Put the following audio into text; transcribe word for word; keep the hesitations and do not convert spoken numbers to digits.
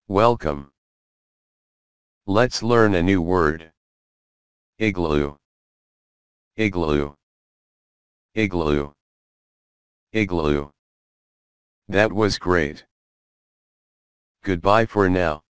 Welcome. Let's learn a new word. Igloo. Igloo. Igloo. Igloo. That was great. Goodbye for now.